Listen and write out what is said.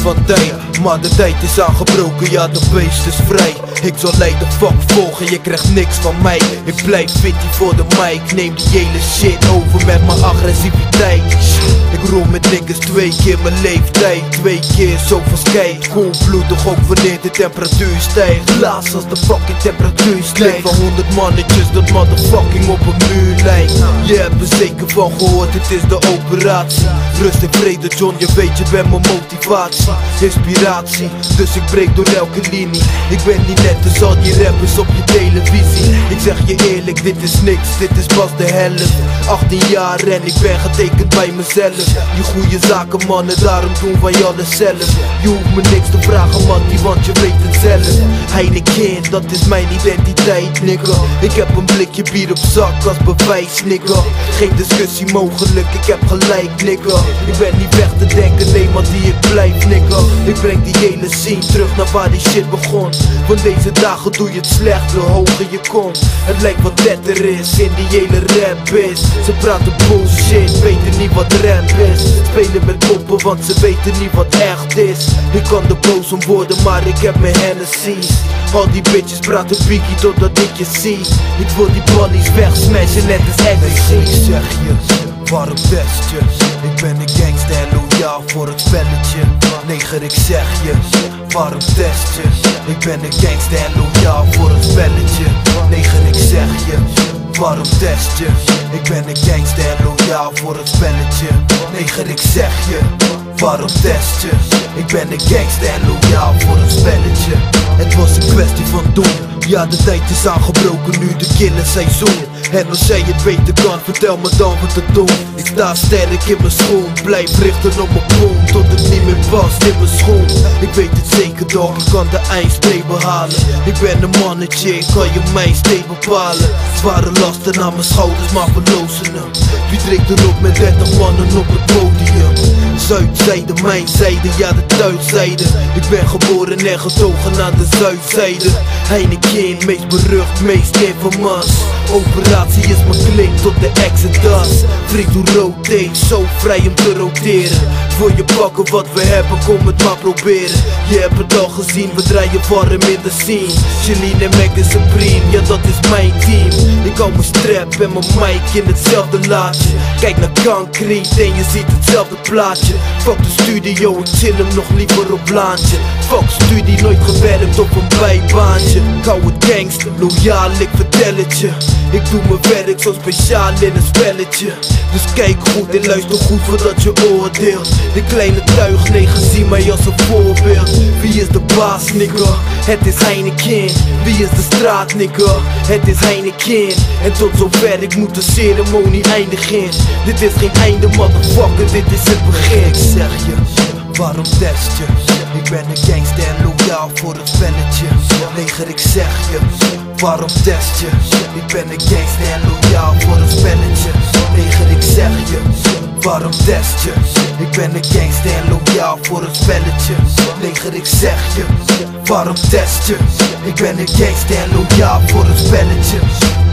van tijd, maar de tijd is aangebroken, ja de beest is vrij. Ik zal leiden, fuck volgen, je krijgt niks van mij. Ik blijf fitty voor de mic, neem die hele shit over met mijn agressiviteit. Ik rol met niggas 2 keer mijn leeftijd, 2 keer zoveel skate. Koelbloedig ook wanneer de temperatuur stijgt. Laatst als de fucking temperatuur stijgt. Van 100 mannetjes dat motherfucking op een muur lijkt. Je hebt er zeker van gehoord, het is de operatie. Rust en vrede John, je weet je bent mijn motivatie. Inspiratie, dus ik breek door elke linie. Ik ben niet net als al die rappers op je televisie. Ik zeg je eerlijk, dit is niks, dit is pas de helft. 18 jaar en ik ben getekend bij mezelf. Die goede zaken mannen, daarom doen wij alles zelf. Je hoeft me niks te vragen mattie, want je weet het zelf. Heinek'n, dat is mijn identiteit nigga. Ik heb een blikje bier op zak als bewijs nigga. Geen discussie mogelijk, ik heb gelijk nigga. Ik ben niet weg te denken, nee maar die ik blijf nigga. Ik breng die hele scene terug naar waar die shit begon. Van deze dagen doe je het slecht, hoe hoger je komt. Het lijkt wat netter is in die hele rap is. Ze praten bullshit, weten niet wat rap is. Spelen met poppen want ze weten niet wat echt is. Ik kan er boos om worden maar ik heb mijn Hennessy's. Al die bitches praten biggie totdat ik je zie. Ik wil die bunnies wegsmashen net als ecstasy. Zeg je, waarom test je? Ik ben een gangster en loyaal voor het spelletje. Neger ik zeg je, waarom test je? Ik ben een gangster en loyaal voor het spelletje. Neger ik zeg je, waarom test je? Ik ben een gangster en loyaal voor het spelletje. Neger ik zeg je, waarom test je? Ik ben een gangster en loyaal voor het spelletje. Het was een kwestie van doen. Ja de tijd is aangebroken, nu de killerseizoen. En als jij het weten kan, vertel me dan wat te doen. Ik sta sterk in mijn schoen, blijf richten op mijn poen. Tot het niet meer past in mijn schoen. Ik weet het zeker dog, ik kan de eindstreep behalen. Ik ben een mannetje, ik kan je mijnstreep bepalen. Zware lasten aan mijn schouders, maar verlozen hem. Wie drinkt erop met 30 mannen op het podium? Zuidzijde, mijn zijde, ja de thuiszijde. Ik ben geboren en getogen aan de zuidzijde. Heinek'n, meest berucht, meest infamous. Operatie is mijn klink tot de exodus. Vriend hoe rotate, zo vrij om te roteren. Voor je pakken wat we hebben, kom het maar proberen. Je hebt het al gezien, we draaien warm in de scene. Jeline en Meg is supreme, ja dat is mijn team. Ik hou mijn strap en mijn mic in hetzelfde laadje. Kijk naar concreet en je ziet hetzelfde plaatje. Fuck de studio, ik chill hem nog liever op laantje. Fuck studie, nooit gewerkt op een bijbaantje. Ik hou het gangster, loyaal, ik vertel het je. Ik doe mijn werk zo speciaal in een spelletje. Dus kijk goed en luister goed voordat je oordeelt. De kleine tuignegen zie mij als een voorbeeld. Wie is de baas nigga? Het is Heinek'n. Wie is de straat nigga? Het is Heinek'n. En tot zover ik moet de ceremonie eindigen. Dit is geen einde motherfucker, dit is het begin. Ik zeg je, waarom test je? Ik ben een gangster en loyaal voor het spelletje. Neger ik zeg je, waarom test je? Ik ben een gangster en loyaal voor het spelletje. Neger ik zeg je, waarom test je? Ik ben een gangster en loyaal voor het spelletje. Neger ik zeg je, waarom test je? Ik ben een gangster en loyaal voor het spelletje.